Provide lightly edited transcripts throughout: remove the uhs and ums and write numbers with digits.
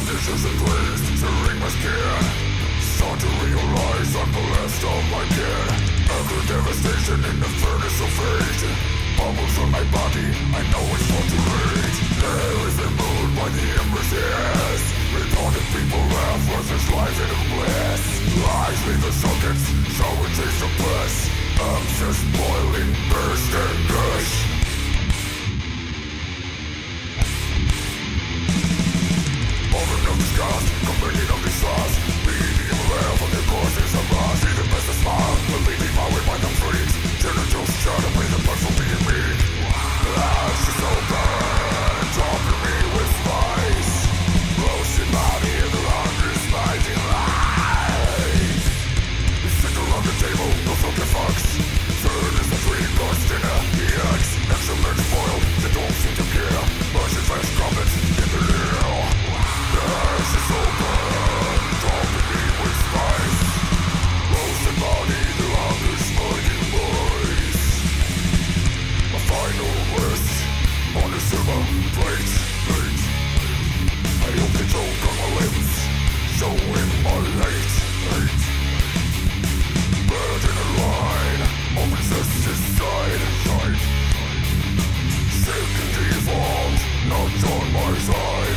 Temptations increased, searing my skin. Start to realize I'm the last of my kin. Every devastation in the furnace of fate. Bubbles on my body, I know it's far too late. Air is removed by the embers, yes. Retarded people laugh as there's life in a bliss. Lies leave the sockets, so it takes the bliss. I'm just boiling, burst and gush. Moment of disgust, completing of distrust. Beating aware from the causes of us. See the best of smile, will be devoured by the freaks. Genitals try to pay the price for being meek. Ash is so bad, dropping me with spice. Roasting body and the hunger is fighting life. The center of the table, no fucking fucks. Third is the three-course dinner, EX. Extra men spoiled, they don't seem to care. Russian fast comments in the air. Ash is so bad, dropping me with spice. Roasting body, the hunger is fighting life. A final rest on the silver plate. I hope they choke on my lips, showing my light. Bird in a line, always side. Sick and default, not on my side.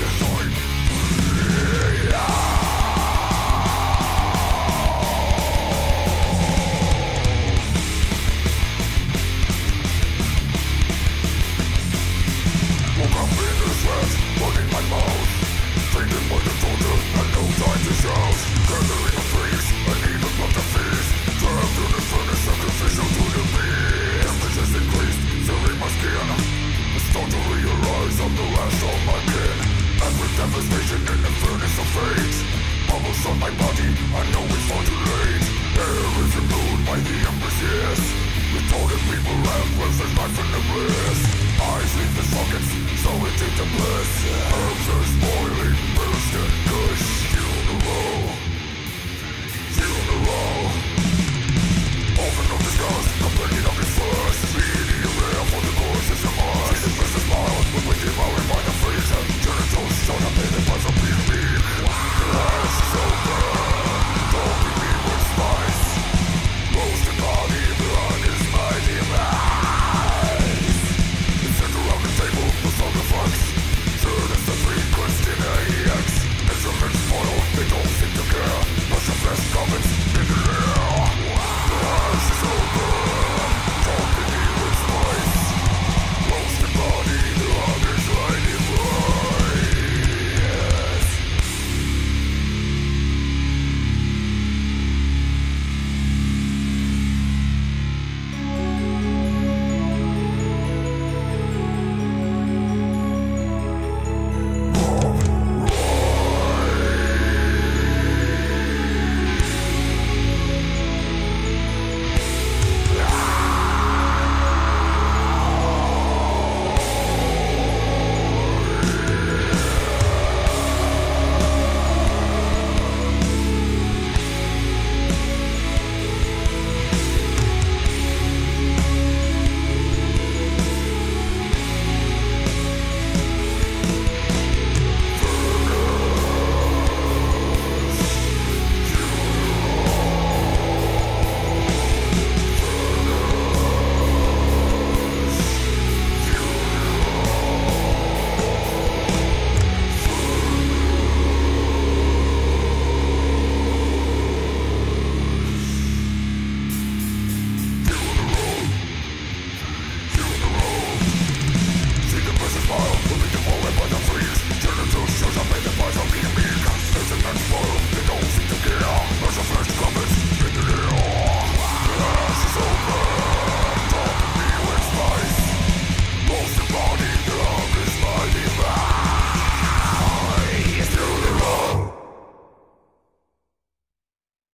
Woke up in the sweat, burning my mouth. Thinking by the torture, and no time to shout. Gathering of freaks, I need a blood to feast. Trapped in the furnace, sacrificial to the beast. Temperatures increased, searing my skin. I start to realize I'm the last of my kin. And with devastation in the furnace of fate. Bubbles on my body, I know it's far too late. Air is removed by the embers, yes. Retarded people laugh when there's life in the bliss. Eyes leave the sockets, so it takes the bliss. Herbs are spoiling.